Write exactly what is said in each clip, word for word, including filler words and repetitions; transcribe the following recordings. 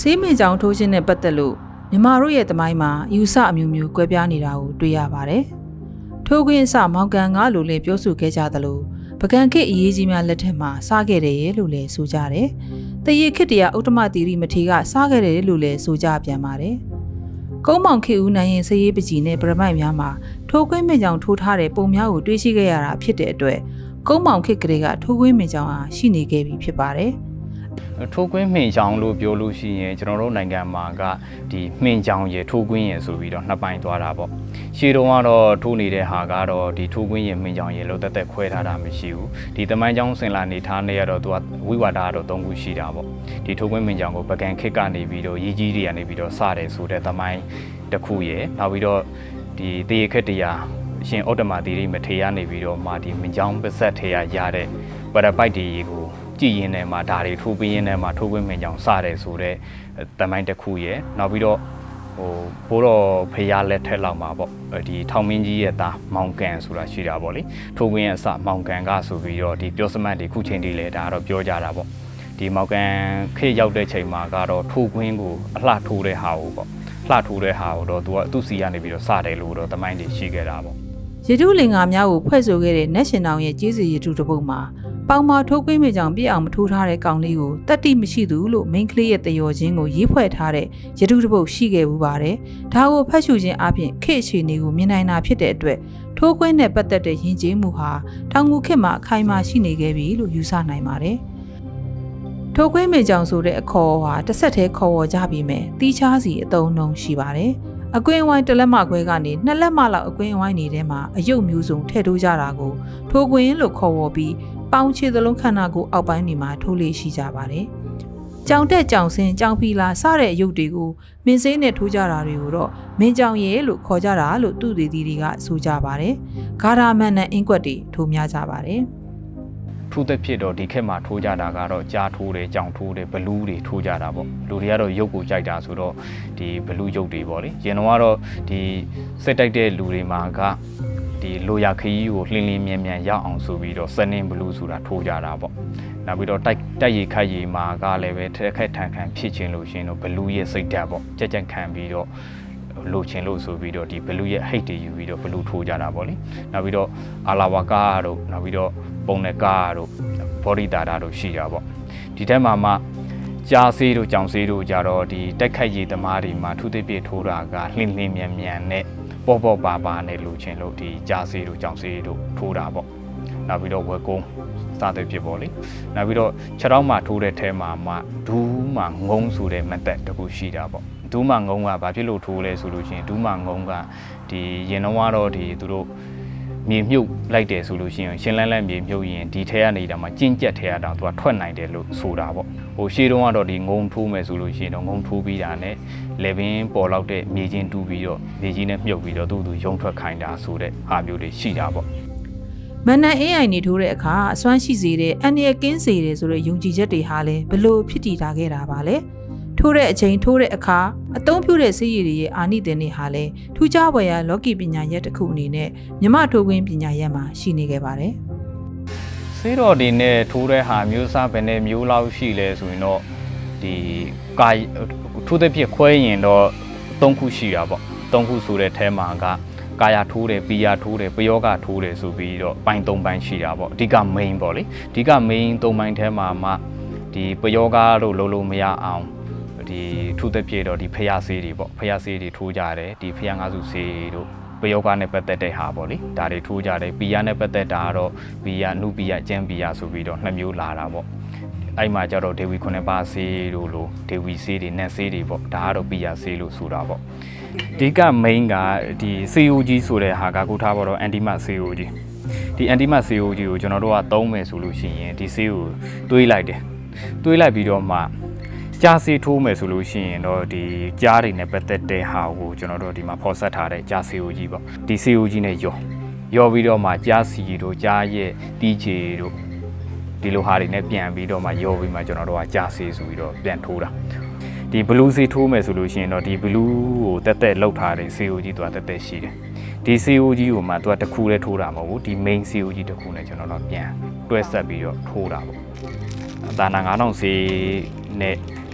ဆေးမင်ကြောင်ထိုးခြင်းနဲ့ပတ်သက်လို့မြန်မာတို့ရဲ့သမိုင်းမှာယူဆအမျိုးမျိုးကွဲပြားနေတာကိုတွေ့ရပါတယ်။ထိုးခွင်းအစမောင်ကန်ငါလို့လည်းပြောဆိုခဲ့ကြသလိုပကံခေတ်အရေးကြီးများလက်ထက်မှာစားခဲ့တယ်လို့လည်းဆိုကြတယ်။တရေခေတ်တရာဥတ္တမသီရိမထေကစားခဲ့တယ်လို့လည်းဆိုကြပြန်ပါတယ်။ကုန်းမောင်ခေဦးနိုင်ရင်စရေးပကြီးနဲ့ပရမိုက်များမှာထိုးခွင်းမင်ကြောင်ထိုးထားတဲ့ပုံများကိုတွေ့ရှိခဲ့ရတာဖြစ်တဲ့အတွက်ကုန်းမောင်ခေတ်ကလေးကထိုးခွင်းမင်ကြောင်ဟာရှိနေခဲ့ပြီဖြစ်ပါတယ်။ထိုးကွင်းမှင်ချောင်လို့ပြောလို့ရှိရင်ကျွန်တော်တို့နိုင်ငံမှာကဒီမှင်ချောင်ရေထိုးကွင်းရေဆိုပြီးတော့နှစ်ပိုင်းသွားတာပေါ့ရှေ့တုန်းကတော့ထိုးနေတဲ့ဟာကတော့ဒီထိုးကွင်းရေမှင်ချောင်ရေလို့တက်တက်ခွဲထားတာမရှိဘူးဒီတမိုင်းချောင်းစင်လာနေထားနေရတော့သူကဝိဝါဒကတော့သုံးခုရှိတာပေါ့ဒီထိုးကွင်းမှင်ချောင်ကိုပကံခေတ်ကနေပြီးတော့ရေးကြီးတွေကနေပြီးတော့စတယ်ဆိုတဲ့တမိုင်းတစ်ခုရေနောက်ပြီးတော့ဒီတရေခက်တရားရှင်ဩတ္တမသီရိမထေရနေပြီးတော့မာဒီမှင်ချောင်ပါဇက်ထေရရတဲ့ပရပိုက်တီရေကိုကြည်ရင်ထဲမှာဒါတွေထိုးပြီးရင်ထဲမှာထိုးခွင့်မင်ကြောင်စတယ်ဆိုတော့တမိုင်းတစ်ခုရယ်နောက်ပြီးတော့ဟိုဘိုးတော်ဖေရလက်ထက်လောက်မှာပေါ့ဒီထောင်မင်းကြီးရဲ့သားမောင်ကန်ဆိုတာရှိတာပေါ့လေထိုးခွင့်ရဲ့အစမောင်ကန်ကဆိုပြီးတော့ဒီပြောစမတ်တွေခုချိန်တွေလဲဒါတော့ပြောကြတာပေါ့ဒီမောင်ကန်ခေရောက်တဲ့ချိန်မှာကတော့ထိုးခွင့်ကိုအလှထိုးတဲ့ဟာကိုပေါ့လှထိုးတဲ့ဟာကိုတော့သူကသူ့စီကနေပြီးတော့စတယ်လို့တော့တမိုင်းတွေရှိခဲ့တာပေါ့ရတုလင်္ကာများကိုဖွဲ့ဆိုခဲ့တဲ့နက်ရှင်တောင်ရဲ့ကျေးဇူးရတုတစ်ပုဒ်မှာပေါင်မာထိုးကွင်းမြေကြောင်ပြည့်အောင်မထိုးထားတဲ့ကောင်လေးကိုတတိမရှိသူလို့မိန်းကလေးရဲ့တယောချင်းကိုရေးဖွဲ့ထားတဲ့ရတုတစ်ပုဒ်ရှိခဲ့ဘူးပါတယ်။ဒါကိုဖတ်ရှုခြင်းအပြင်ခေတ်အခြေအနေကိုမြင်နိုင်တာဖြစ်တဲ့အတွက်ထိုးကွင်းနဲ့ပတ်သက်တဲ့ယဉ်ကျေးမှုဟာတောင်ငူခေတ်မှာအခိုင်အမာရှိနေခဲ့ပြီလို့ယူဆနိုင်ပါတယ်။ထိုးကွင်းမြေကြောင်ဆိုတဲ့အခေါ်ဟာတစ်ဆက်တည်းခေါ်ဝေါ်ကြပြီးမယ်တီးခြားစီအသုံးနှုန်းရှိပါတယ်။အကွင်းဝိုင်းတစ်လက်မခွဲကနေနှစ်လက်မလောက်အကွင်းဝိုင်းနေတဲ့မှာအယုတ်မျိုးစုံထည့်ထိုးကြတာကိုထိုးကွင်းလို့ခေါ်ဝေါ်ပြီးပေါင်းချေသလုံးခန္ဓာကိုအောက်ပိုင်းတွေမှာထိုးလေးရှိကြပါတယ်။ကြောင်တက်ကြောင်စင်းကြောင်ဖီလာစတဲ့အယုတ်တွေကိုမင်းစေးနဲ့ထိုးကြတာတွေကိုတော့မင်းကြောင်ရဲလို့ခေါ်ကြတာလို့သူသေးသေးတွေကဆိုကြပါတယ်။ဂါရာမန်နဲ့အင်ကွက်တွေထိုးများကြပါတယ်။ထိုးသက်ဖြစ်တော့ဒီခက်မှာထိုးကြတာကတော့ကြားထိုးတယ်ကြောင်ထိုးတယ်ဘလူးတွေထိုးကြတာပေါ့လူတွေကတော့ရုပ်ကိုကြိုက်တာဆိုတော့ဒီဘလူးရုပ်တွေပေါ့လေရင်တော့ကတော့ဒီစက်တိုက်တဲ့လူတွေမှာကဒီလိုရာခရီးကိုလှင်းလှင်းမြန်မြန်ရောက်အောင်ဆိုပြီးတော့စနင်းဘလူးဆိုတာထိုးကြတာပေါ့နောက်ပြီးတော့တိုက်တိုက်ရီခတ်ရီမှာကလည်းပဲထက်ခက်ထန်ခံဖြစ်ခြင်းလို့ရှင်တော့ဘလူးရဲ့စိတ်ဓာတ်ပေါ့ကြက်ကြက်ခံပြီးတော့လိုချင်လို့ဆိုပြီးတော့ဒီဘလူးရဲ့ဟိတ်တွေယူပြီးတော့ဘလူးထိုးကြတာပေါ့လေနောက်ပြီးတော့အာလာဝါကားတို့နောက်ပြီးတော့ပုံနဲ့ကားတို့ဘော်ဒီတာတာတို့ရှိတာပေါ့ဒီထဲမှာမှကြားဆေးတို့ကြောင်ဆေးတို့ကြတော့ဒီတက်ခတ်ရည်သမားတွေမှာထူးသိပြထိုးတာကလှင်းလှင်းမြန်မြန်နဲ့ပေါ့ပေါ့ပါပါနဲ့လိုချင်လို့ဒီကြားဆေးတို့ကြောင်ဆေးတို့ထိုးတာပေါ့နောက်ပြီးတော့ဝက်ကုန်းစသဖြင့်ပေါ့လေနောက်ပြီးတော့ခြေထောက်မှာထိုးတဲ့ထဲမှာမှဒူးမှာငုံဆိုတဲ့ method တခုရှိတာပေါ့ဒူးမှာငုံကဘာဖြစ်လို့ထိုးလဲဆိုလို့ရှိရင်ဒူးမှာငုံကဒီရင်တော့ကတော့ဒီသူတို့မြေမြုပ်လိုက်တယ်ဆိုလို့ရှိရင်ရှင်းလန်းလန်းမြေမြုပ်ရင်ဒီထဲကနေတော့မှကျင်းကျက်ထဲရတော့သူကထွက်နိုင်တယ်လို့ဆိုတာပေါ့ဟိုရှေးတုန်းကတော့ဒီငုံထိုးမယ်ဆိုလို့ရှိရင်တော့ငုံထိုးပြီးတာနဲ့လေပင်ပေါ်လောက်တဲ့မြေချင်းတူးပြီးတော့မြေကြီးနဲ့မြုပ်ပြီးတော့သူ့သူရုံထွက်ခိုင်းတာဆိုတဲ့ဟာမျိုးတွေရှိတာပေါ့မန်နန် အေး အိုင် နေထိုးတဲ့အခါအစွမ်းရှိစေတဲ့အန်ရကင်းစေတယ်ဆိုတဲ့ယုံကြည်ချက်တွေဟာလည်းဘလို့ဖြစ်တည်တာခဲ့တာပါလေထိုးတဲ့အချိန်ထိုးတဲ့အခါအသုံးပြုတဲ့ဆေးရည်တွေရဲ့အာနိသင်တွေဟာလည်းထူးခြားဖွယ်ရာလောကီပညာရက်တစ်ခုအနေနဲ့မြမထိုးခွင်းပညာရက်မှာရှိနေခဲ့ပါတယ်။ဆေးတော်တွေနဲ့ထိုးတဲ့ဟာမျိုးစားပဲနဲ့မျိုးလောက်ရှိလဲဆိုရင်တော့ဒီကာထိုးတဲ့ဖြစ်ခွဲရင်တော့သုံးခုရှိတာပေါ့။သုံးခုဆိုတဲ့အဲမှာကကာယထိုးတယ်ပီယာထိုးတယ်ပယောဂထိုးတယ်ဆိုပြီးတော့ပိုင်းသုံးပိုင်းရှိတာပေါ့။အဓိက main ပေါ့လေ။အဓိက main သုံးပိုင်းထဲမှာမှဒီပယောဂလို့လုံးလုံးမရအောင်ဒီထူးသက်ပြည့်တော့ဒီဖျားဆေးတွေပေါ့ဖျားဆေးတွေထိုးကြတယ်ဒီဖျားငါးစုဆေးတို့ပယောဂနဲ့ပတ်သက်တဲ့ဟာပေါ့လေဒါတွေထိုးကြတယ်ပီယာနဲ့ပတ်သက်တာကတော့ပီယာနုပီယာကျန်းပီယာဆိုပြီးတော့နှစ်မျိုးလာတာပေါ့အဲ့မှာကျတော့ဒေဝီခုနှစ်ပါးဆေးတို့လိုဒေဝီဆေးတွေနတ်ဆေးတွေပေါ့ဒါကတော့ပီယာဆေးလို့ဆိုတာပေါ့ဒီက main ကဒီ C O G ဆိုတဲ့ဟာကခုထားပါတော့ antimat C O G ဒီ antimat C O G ကိုကျွန်တော်တို့ကသုံးမယ်ဆိုလို့ရှိရင်ဒီဆေးကိုတွေးလိုက်တယ်တွေးလိုက်ပြီးတော့မှကြားဆေးထိုးမယ်ဆိုလို့ရှိရင်တော့ဒီကြားတွေနဲ့ပတ်သက်တဲ့ဟာကိုကျွန်တော်တို့ဒီမှာဖော်ဆက်ထားတဲ့ကြားဆေး O G ပေါ့ဒီဆေး O G နဲ့ရောရောပြီးတော့မှကြားစီတို့ကြားရဲ့တီးချေတို့ဒီလိုဟာတွေနဲ့ပြန်ပြီးတော့မှရောပြီးမှကျွန်တော်တို့ကကြားဆေးဆိုပြီးတော့ပြန်ထိုးတာဒီဘလူးဆေးထိုးမယ်ဆိုလို့ရှိရင်တော့ဒီဘလူးကိုတက်တက်လောက်ထားတဲ့ဆေး O G သူကတက်တက်ရှိတယ်ဒီဆေး O G ကိုမှသူကတစ်ခုလေးထိုးတာမဟုတ်ဘူးဒီ main ဆေး O G တစ်ခုနဲ့ကျွန်တော်တို့ပြန်တွဲဆက်ပြီးတော့ထိုးတာပေါ့ဒါနာငါးထောင်ဆေးနဲ့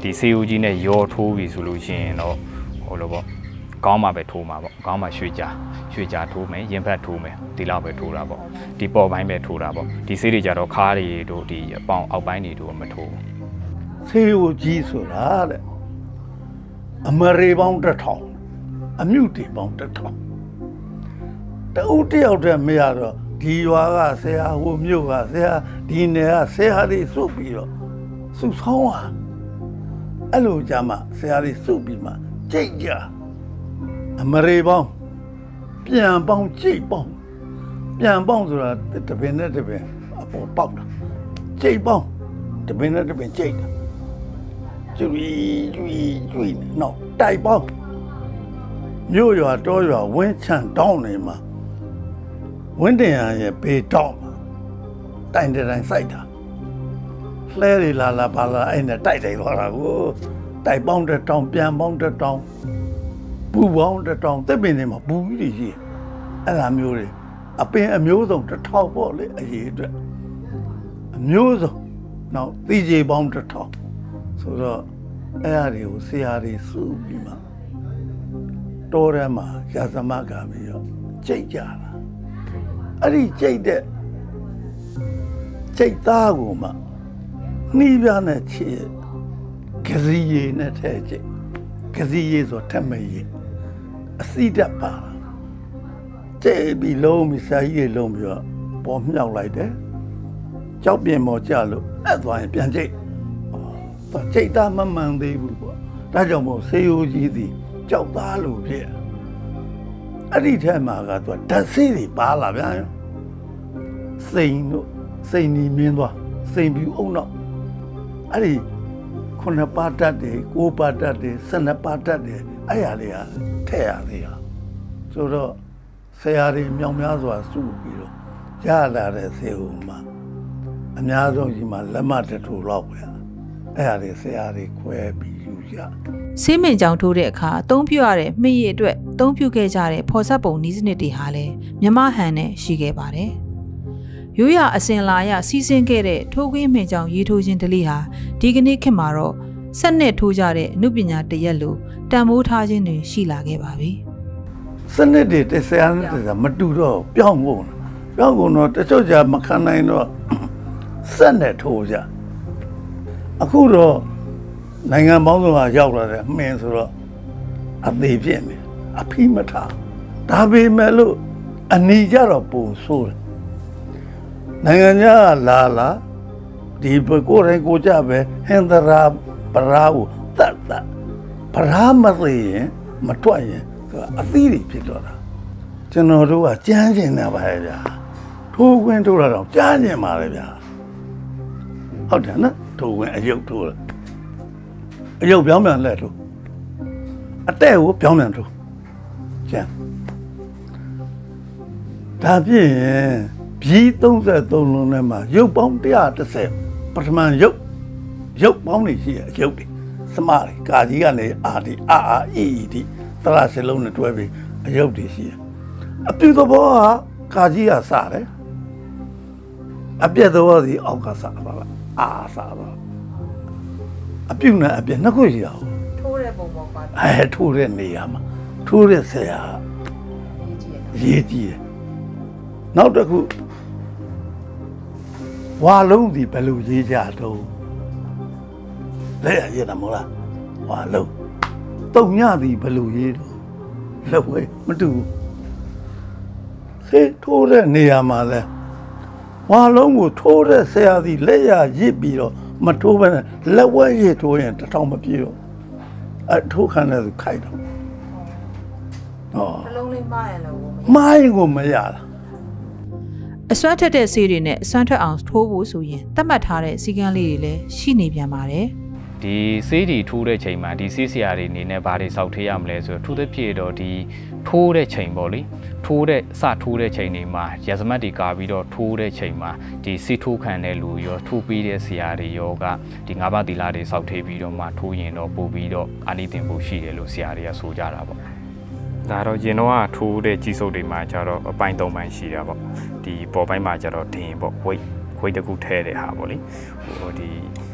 ဒီဆေးဦးကြီးနဲ့ရောထိုးပြီဆိုလို့ရှိရင်တော့ဟိုလိုပေါ့ကောင်းမှပဲထိုးမှာပေါ့ကောင်းမှရွှေကြရွှေကြထိုးမယ်ရင်ဖက်ထိုးမယ်ဒီလောက်ပဲထိုးတာပေါ့ဒီပေါ်ပိုင်းပဲထိုးတာပေါ့ဒီဆေးတွေကြတော့ခါးတွေတို့ဒီအပေါင်အောက်ပိုင်းတွေတို့မထိုးဘူးဆေးဦးကြီးဆိုတာတဲ့အမရေပေါင်းတစ်ထောင်အမြုတီပေါင်းတစ်ထောင်တအုပ်တယောက်တည်းမရတော့ဒီရွာကဆရာဟိုမြို့ကဆရာဒီနယ်ကဆရာတွေစုပြီးတော့စုဆောင်းอ่ะအဲ့လိုကြမှာဆရာတွေစုပြီးမှကြိတ်ကြအမရေပေါင်းပြန်ပေါင်းကြိတ်ပေါင်းပြန်ပေါင်းဆိုတာတပင်နဲ့တပင်အပေါ်ပေါက်တာကြိတ်ပေါင်းတပင်နဲ့တပင်ကြိတ်တာကျွီကျွီကျွီနော်တိုက်ပေါင်းမြို့ရွာတောရွာဝင်းချန်တောင်းနေမှာဝင်းတင်ရရဲ့ဘေးတောင်းတိုင်တိုင်စိုက်တာလှဲရီလာလာပါလာအဲ့နဲ့တိုက်တိုက်သွားတာကိုတိုက်ပေါင်းတဲ့တောင်းပြန်ပေါင်းတဲ့တောင်းပူပေါင်းတဲ့တောင်းတက်ပင်တွေမှာပူကြီးတွေရှိအဲ့လိုမျိုးတွေအပင်အမျိုးစုံတစ်ထောင်ပေါ့လေအရေးအတွက်အမျိုးစုံနောက်တီးကြီးပေါင်းတစ်ထောင်ဆိုတော့အဲ့အရာတွေကိုဆရာတွေစုပြီးမှတောထဲမှာရာသမကပြီးတော့ကြိတ်ကြတာအဲ့ဒီကြိတ်တဲ့ကြိတ်သားကိုမှနှီးပြားနဲ့ချစ်ကစီရည်နဲ့ထဲကြိတ်ကစီရည်ဆိုထက်မရည်အစိတတ်ပါကြိတ်ပြီးလုံးပြီးစာကြီးလုံးပြီးတော့ပေါ်မြောက်လိုက်တယ်ကြောက်ပြင်ပေါ်ကြလို့အဲ့သွားရင်ပြန်ကြိတ်တော့ကြိတ်သားမမှန်သေးဘူးပေါ့ဒါကြောင့်မို့ဆေးရိုးကြီးသည်ကြောက်သားလို့ဖြစ်အဲ့ဒီထဲမှာကသူဓာတ်ဆေးတွေပါလာဗျာစိန်တို့စိန်နီမင်းသွားစိန်ပြူအုံတော့အဲ့ဒီခုနှစ်ပါးတတ်တယ်ကိုးပါးတတ်တယ်ဆယ်နှစ်ပါးတတ်တယ်အဲ့ရလေးကထည့်ရသေးတာဆိုတော့ဆရာတွေမြောင်များစွာစုပြီးတော့ရလာတဲ့ဆေးဟိုမှာအများဆုံးကြီးမှာလက်မတထိုးလောက်ပဲအဲ့ရလေးဆရာတွေခွဲပြီးယူကြဆေးမင်ကြောင်ထိုးတဲ့အခါအသုံးပြုရတဲ့မှီရအတွက်အသုံးပြုခဲ့ကြတဲ့ဖော်ဆက်ပုံနည်းစနစ်တွေဟာလည်းမြမဟန်နဲ့ရှိခဲ့ပါတယ်။ရိုးရာအစဉ်လာရစီးဆင်းခဲ့တဲ့ထိုးခွင်းမှင်ကြောင်ရေးထိုးခြင်းဓလေ့ဟာဒီကနေ့ခေတ်မှာတော့ဆက်နဲ့ထိုးကြတဲ့အမှုပညာတရက်လိုတန်ဖိုးထားခြင်းတွေရှိလာခဲ့ပါပြီ။စနစ်တွေတဆရာနဲ့တဆရာမတူတော့ပြောင်းကုန်။ပြောင်းကုန်တော့တချို့ကြမခံနိုင်တော့ဆက်နဲ့ထိုးကြ။အခုတော့နိုင်ငံပေါင်းစုံကရောက်လာတဲ့မှင်ဆိုတော့အသေးဖြစ်နေအဖိမထားဒါပေမဲ့လို့အနီကြတော့ပုံဆိုးတယ်နိုင်ငံခြားလာလာဒီကိုယ်တိုင်ကိုကြပဲဟင်္ဒရာပရာကိုတတ်တတ်ပရာမသိရင်မတွက်ရင်အသီးတွေဖြစ်တော့တာကျွန်တော်တို့ကကြမ်းကျင်နေပါရဲ့ဗျာထိုးခွင်းထိုးတာတော့ကြားကျင်ပါလေဗျာဟုတ်တယ်နော်ထိုးခွင်းအယုတ်ထိုးတယ်အယုတ်ပြောင်းပြန်လက်ထိုးအတဲ့ကိုပြောင်းပြန်ထိုးကျန်ဒါဖြင့်ဘီသုံးသုံးလုံးထဲမှာရုပ်ပေါင်းone hundred tenပထမရုပ်ရုပ်ပေါင်းတွေရှိရရုပ်တွေစမတွေကာကြီးကနေအာဒီအာအာအီအီဒီသရစလုံးနဲ့တွဲပြီးအယုတ်တွေရှိတယ်အပြုသဘောကကာကြီးကစတယ်အပြက်သဘောစီအောက်ကစပါလားအာစပါအပြုနဲ့အပြက်နှစ်ခုရှိတာဟုတ်ထိုးတဲ့ပုံပေါ်ပါအဲထိုးတဲ့နေရာမှာထိုးတဲ့ဆရာရေးကြည့်တယ်နောက်တစ်ခုဝါလုံးဒီဘယ်လိုရေးကြတော့လဲရရမလားဝါလုံးတုံညဒီဘယ်လိုရေးတော့လောက်ဝဲမတူဘူးဆေးထိုးတဲ့နေရာမှာလဲဝါလုံးကိုထိုးတဲ့ဆရာစီလက်ရရစ်ပြီးတော့မထိုးဘဲနဲ့လက်ဝဲရစ်ထိုးရင်တထောင်မပြေတော့အထိုးခံတဲ့သူခိုက်တော့ဟောနှလုံးလေးမားရလို့မိုင်းကိုမရတာအစွမ်းထက်တဲ့ဆေးတွေနဲ့အစွမ်းထွက်အောင်ထိုးဖို့ဆိုရင်သတ်မှတ်ထားတဲ့စည်းကမ်းလေးတွေလည်းရှိနေပြန်ပါတယ်ဒီဆေးတွေထိုးတဲ့ချိန်မှာဒီဆေးဆရာတွေအနေနဲ့ဘာတွေစောက်ထေးရမလဲဆိုတော့ထူးသဖြင့်တော့ဒီထိုးတဲ့ချိန်ပေါ့လေထိုးတဲ့စထိုးတဲ့ချိန်တွေမှာရာဇမတ်တွေကာပြီးတော့ထိုးတဲ့ချိန်မှာဒီဆေးထိုးခံတဲ့လူရောထိုးပြီးတဲ့ဆရာတွေရောကဒီငါးပါးသီလတွေစောက်ထေးပြီးတော့မှထိုးရင်တော့ပို့ပြီးတော့အာနိသင်ဖို့ရှိတယ်လို့ဆရာတွေကဆိုကြတာပေါ့ဒါတော့ရင်တော့ထိုးတဲ့ကြီးစုပ်တွေမှာကျတော့အပိုင်းသုံးပိုင်းရှိတာပေါ့ဒီပေါ်ပိုင်းမှာကျတော့ဒင်ပေါ့ဝိတ်ဝိတ်တကူထဲတဲ့ဟာပေါ့လေဟိုဒီ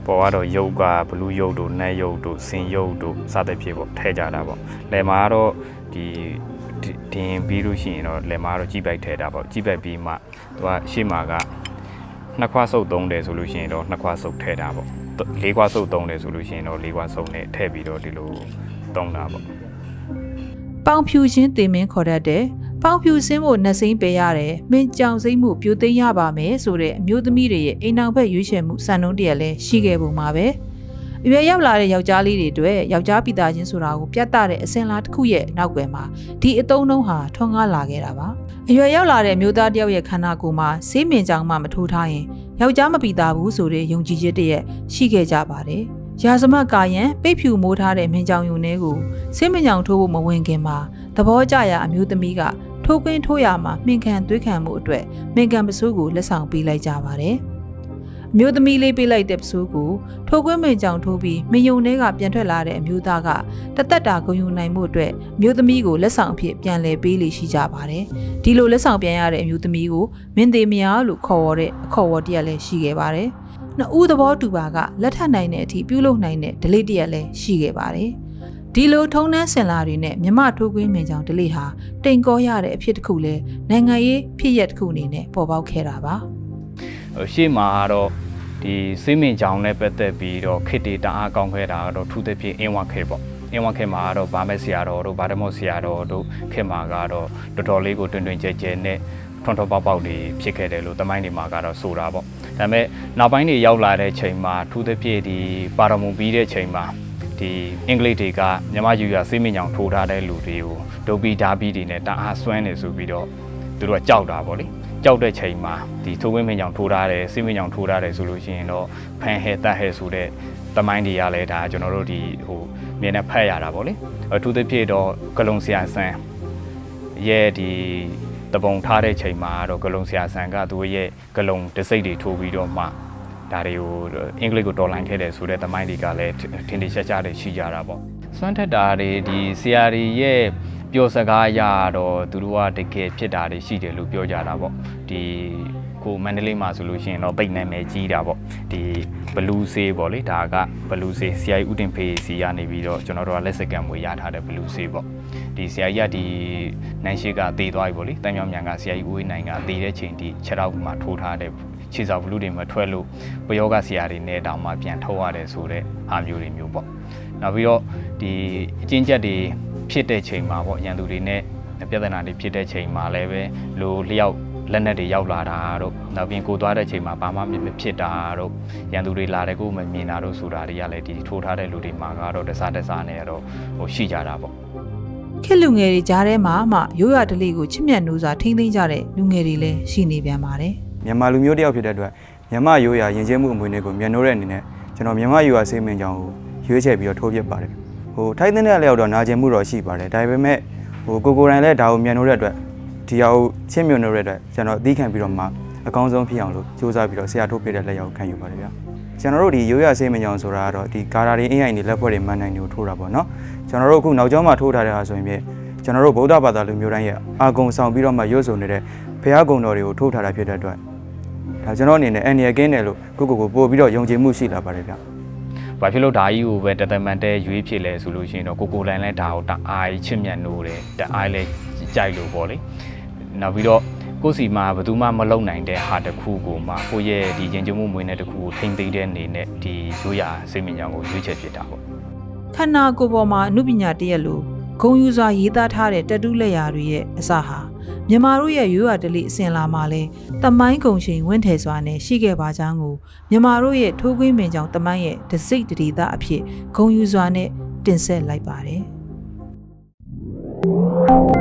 ပေါ်ကတော့ရုပ်ကဘလူးရုပ်တို့နတ်ရုပ်တို့စင်ရုပ်တို့စသဖြင့်ပေါ့ထဲကြတာပေါ့လယ်မှာတော့ဒီတင်ပြီးလို့ရှိရင်တော့လယ်မှာတော့ကြီးပိုက်ထဲတာပေါ့ကြီးပိုက်ပြီးမှသူကရှေ့မှာကနှစ်ခွဆုပ်သုံးတယ်ဆိုလို့ရှိရင်တော့နှစ်ခွဆုပ်ထဲတာပေါ့လေးခွဆုပ်သုံးတယ်ဆိုလို့ရှိရင်တော့လေးခွဆုပ်နဲ့ထည့်ပြီးတော့ဒီလိုသုံးတာပေါ့ပေါင်ဖြူချင်းတင်မင်းခေါ်တတ်တယ်ပေါင်ဖြူစင်းဖို့နှစိမ့်ပေးရတယ်မင်းကြောင်စိမ့်မှုပြိုသိမ်းရပါမယ်ဆိုတဲ့အမျိုးသမီးတွေရဲ့အိမ်နောက်ဘက်ရွေးချယ်မှုစံနှုန်းတရက်လည်းရှိခဲ့ပုံပါပဲအရွယ်ရောက်လာတဲ့ယောက်ျားလေးတွေအတွက်ယောက်ျားပိသားချင်းဆိုတာကိုပြတ်တဲ့အစင်လာတစ်ခုရဲ့နောက်ွယ်မှာဒီအသုံးနှုန်းဟာထွန်းကားလာခဲ့တာပါအရွယ်ရောက်လာတဲ့မျိုးသားတယောက်ရဲ့ခန္ဓာကိုယ်မှာဆေးမင်ကြောင်မှမထိုးထားရင်ယောက်ျားမပိသားဘူးဆိုတဲ့ယုံကြည်ချက်တရက်ရှိခဲ့ကြပါတယ်ရာဇမတ်ကာယံပိတ်ဖြူမိုးထားတဲ့မင်းကြောင်ယုံထဲကိုဆေးမင်ကြောင်ထိုးဖို့မဝင်ခင်မှာသဘောကျရာအမျိုးသမီးကထိုးကွင်းထိုးရမှာမှင်ခံသွေးခံမှုအတွက်မင်ကန်ပစိုးကိုလက်ဆောင်ပေးလိုက်ကြပါတယ်အမျိုးသမီးလေးပေးလိုက်တဲ့ပစိုးကိုထိုးကွင်းမင်ကြောင်ထိုးပြီးမယုံထဲကပြန်ထွက်လာတဲ့အမျိုးသားကတသက်တာဂုဏ်ယူနိုင်မှုအတွက်အမျိုးသမီးကိုလက်ဆောင်အဖြစ်ပြန်လည်ပေးလိရှိကြပါတယ်ဒီလိုလက်ဆောင်ပြန်ရတဲ့အမျိုးသမီးကိုမင်းသေးမယားလို့ခေါ်ဝေါ်တဲ့အခေါ်အဝေါ်တရက်လည်းရှိခဲ့ပါတယ်နှစ်ဦးသဘောတူပါကလက်ထပ်နိုင်တဲ့အထိပြုလုပ်နိုင်တဲ့ဒလိတရက်လည်းရှိခဲ့ပါတယ်ဒီလိုထုံးနှန်းစင်လာတွေနဲ့မြမထိုးကွင်းမင်ကြောင်ဒလိဟာတိမ်ကောရတဲ့အဖြစ်တစ်ခုလဲနိုင်ငံရေးဖြစ်ရက်တစ်ခုအနေနဲ့ပေါ်ပေါက်ခဲ့တာပါရှေ့မှာတော့ဒီစေးမင်ကြောင်နဲ့ပတ်သက်ပြီးတော့ခေတ္တတအားကောင်းခဲ့တာတော့ထူးသဖြင့်အင်းဝခေပေါ့အင်းဝခေမှာတော့ဗာမဲဆရာတော်တို့ဗာဒမော့ဆရာတော်တို့ခေမှာကတော့တော်တော်လေးကိုတွင်တွင်ကျဲကျဲနဲ့ထွန်းထွန်းပေါက်ပေါက်တွေဖြစ်ခဲ့တယ်လို့တမိုင်းတွေမှာကတော့ဆိုတာပေါ့ဒါပေမဲ့နောက်ပိုင်းတွေရောက်လာတဲ့ချိန်မှာထူးသဖြင့်ဒီပါရမုံပြီးတဲ့ချိန်မှာဒီအင်္ဂလိပ်တွေကမြန်မာယူရစေးမင်ကြောင်ထိုးထားတဲ့လူတွေကိုဒုတ်ပီဓာပီတွေနဲ့တအားဆွမ်းနေဆိုပြီးတော့သူတို့ကကြောက်တာပေါ့လေကြောက်တဲ့ချိန်မှာဒီထိုးကွင်းမင်ကြောင်ထိုးထားတယ်စေးမင်ကြောင်ထိုးထားတယ်ဆိုလို့ရှိရင်တော့ဖန်ဟဲတတ်ဟဲဆိုတဲ့တမိုင်းတွေကလည်းဒါကျွန်တော်တို့ဒီဟိုမြင်နဲ့ဖတ်ရတာပေါ့လေအထူးသဖြင့်တော့ကလုံဆရာဆန်ရဲ့ဒီတပုံထားတဲ့ချိန်မှာတော့ကလုံဆရာဆန်ကသူရဲ့ကလုံတစိတ်တွေထိုးပြီးတော့မှဒါတွေကိုအင်္ဂလိပ်ကိုတော်လိုင်းခဲ့တယ်ဆိုတဲ့တမိုင်းတွေကလည်းထင်ထင်ရှားရှားတွေရှိကြတာပေါ့စွမ်းထက်တာတွေဒီဆရာတွေရဲ့ပြောစကားအရတော့သူတို့ကတကယ်ဖြစ်တာတွေရှိတယ်လို့ပြောကြတာပေါ့ဒီကိုမန္တလေးမှာဆိုလို့ရှိရင်တော့ပိတ်နာမည်ကြီးတာပေါ့ဒီဘလူးဆေးပေါ့လေဒါကဘလူးဆေးဆရာကြီးဦးတင်ဖေးစီကနေပြီးတော့ကျွန်တော်တို့ကလက်စကံမွေရထားတဲ့ဘလူးဆေးပေါ့ဒီဆရာကြီးကဒီနိုင်ရှိကတေးသွားပြီပေါ့လေတန်မြောင်မြန်ကဆရာကြီးဦးဝေးနိုင်ကတေးတဲ့ချိန်ဒီခြေထောက်မှာထိုးထားတဲ့ခြေစောက်ဘလူးတွေမထွက်လို့ပယောဂဆရာတွေနဲ့တောင်မှပြန်ထုတ်ရတယ်ဆိုတဲ့ဟာမျိုးတွေမျိုးပေါ့နောက်ပြီးတော့ဒီအချင်းချက်တွေဖြစ်တဲ့ချိန်မှာပေါ့ရန်သူတွေနဲ့ပြဿနာတွေဖြစ်တဲ့ချိန်မှာလည်းပဲလိုလျောက်လက်နက်တွေရောက်လာတာတို့နောက်ပြီးကိုသွားတဲ့ချိန်မှာဘာမှမဖြစ်တာတို့ရန်သူတွေလာတဲ့ကိုမမြင်တာတို့ဆိုတာတွေကလည်းဒီထိုးထားတဲ့လူတွေမှာကတော့တစားတစားနဲ့တော့ဟိုရှိကြတာပေါ့ခေတ်လူငယ်တွေကြားထဲမှာမှရိုးရဒလိကိုချစ်မြတ်နိုးစွာထိမ့်သိမ်းကြတဲ့လူငယ်တွေလည်းရှိနေပြန်ပါတယ်မြန်မာလူမျိုးတယောက်ဖြစ်တဲ့အတွက်မြန်မာရိုးရာယဉ်ကျေးမှုအမွေအနှစ်ကိုမြတ်နိုးတဲ့အနေနဲ့ကျွန်တော်မြန်မာရိုးရာစေးမင်ကြောင်ကိုရွေးချယ်ပြီးတော့ထိုးပြပါတယ်ဟိုထိုက်တဲ့လျောက်တော့နာကျင်မှုတော့ရှိပါတယ်ဒါပေမဲ့ဟိုကိုကိုရိုင်းလည်းဒါကိုမြတ်နိုးတဲ့အတွက်ဒီဟာကိုချင်းမြတ်နိုးတဲ့အတွက်ကျွန်တော်အသီးခံပြီးတော့မှအကောင်းဆုံးဖြစ်အောင်လို့စူးစမ်းပြီးတော့ဆရာထိုးပြတဲ့လက်ရောက်ခံယူပါတယ်ဗျာကျွန်တော်တို့ဒီရိုးရာစေးမင်ကြောင်ဆိုတာကတော့ဒီကာရာတွေအင်းအိုင်တွေလက်ဖွဲ့တွေမန်နိုင်တွေကိုထိုးတာပေါ့နော်ကျွန်တော်တို့အခုနောက်ကျောင်းမှာထိုးထားတဲ့ဟာဆိုရင်ဖြင့်ကျွန်တော်တို့ဗုဒ္ဓဘာသာလူမျိုးတိုင်းရဲ့အာဂုံဆောင်ပြီးတော့မှရွတ်ဆိုနေတဲ့ဘုရားဂုံတော်တွေကိုထိုးထားတာဖြစ်တဲ့အတွက်ဒါကျွန်တော်အနေနဲ့အန်နီယကင်းတယ်လို့ကိုကိုကိုပို့ပြီးတော့ယုံကြည်မှုရှိလာပါတယ်ဗျ။ဘာဖြစ်လို့ဒါကြီးကိုပဲတသမန်တဲရွေးဖြစ်လဲဆိုလို့ရှိရင်တော့ကိုကိုလိုင်းလဲဒါကိုတအားချစ်မြတ်နိုးတယ်တအားလဲကြိုက်လို့ပေါ့လေ။နောက်ပြီးတော့ကိုစီမှာဘယ်သူမှမလုံနိုင်တဲ့ဟာတစ်ခုကိုမှကိုရဲ့ဒီရင်ကျမှုမွေးတဲ့တစ်ခုကိုထိမ့်သိမ်းတဲ့အနေနဲ့ဒီရိုးရာစေမင်ကြောင်ကိုရွေးချယ်ဖြစ်တာပေါ့။ခန္ဓာကိုယ်ပေါ်မှာအနုပညာတရက်လို့ဂုံယူစွာရေးသားထားတဲ့တက်တူးလက်ရာတွေရဲ့အစဟာမြန်မာတို့ရဲ့ရိုးရာဒလိအစဉ်လာမှာလဲတမိုင်းကုံရှင်ဝင့်ထဲစွာနဲ့ရှိခဲ့ပါကြောင်းကိုမြန်မာတို့ရဲ့ထိုးကွင်းပင်ကြောင်တမိုင်းရဲ့ဒစိတ်တတိသားအဖြစ်ဂုံယူစွာနဲ့တင်ဆက်လိုက်ပါတယ်